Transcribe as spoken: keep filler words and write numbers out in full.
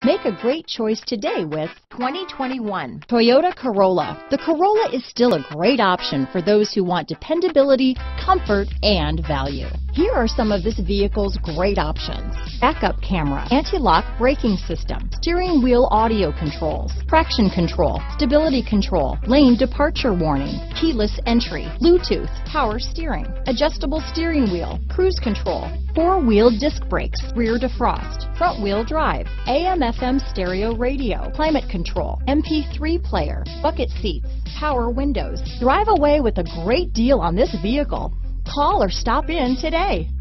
Make a great choice today with twenty twenty-one Toyota Corolla. The Corolla is still a great option for those who want dependability, comfort, and value. Here are some of this vehicle's great options: backup camera, anti-lock braking system, steering wheel audio controls, traction control, stability control, lane departure warning, keyless entry, Bluetooth, power steering, adjustable steering wheel, cruise control, four-wheel disc brakes, rear defrost, front-wheel drive, A M F M stereo radio, climate control, M P three player, bucket seats, power windows. Drive away with a great deal on this vehicle. Call or stop in today.